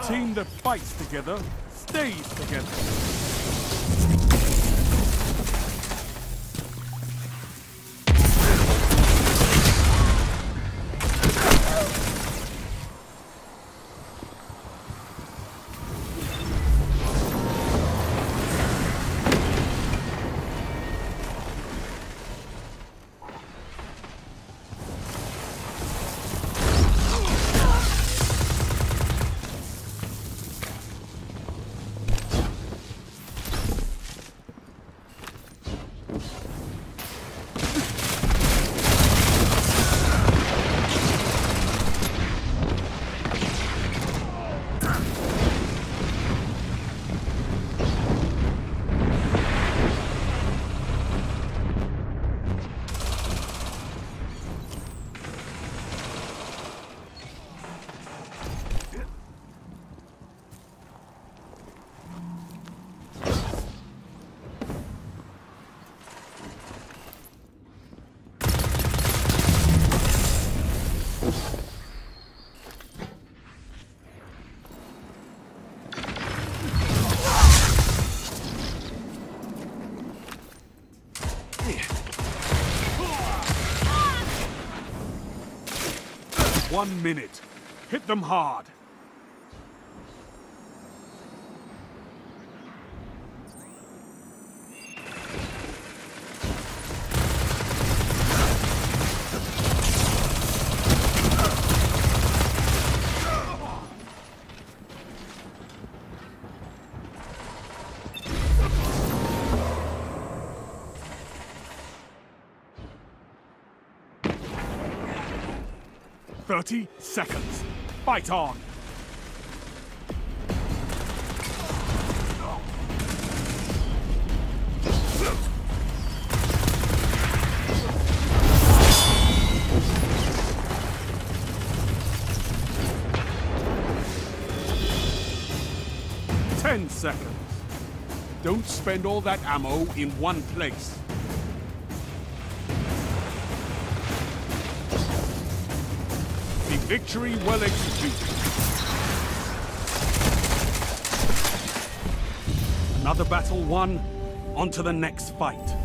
team that fights together stays together. One minute. Hit them hard. "30 seconds. Fight on!" "10 seconds. Don't spend all that ammo in one place. Victory well executed. Another battle won. On to the next fight.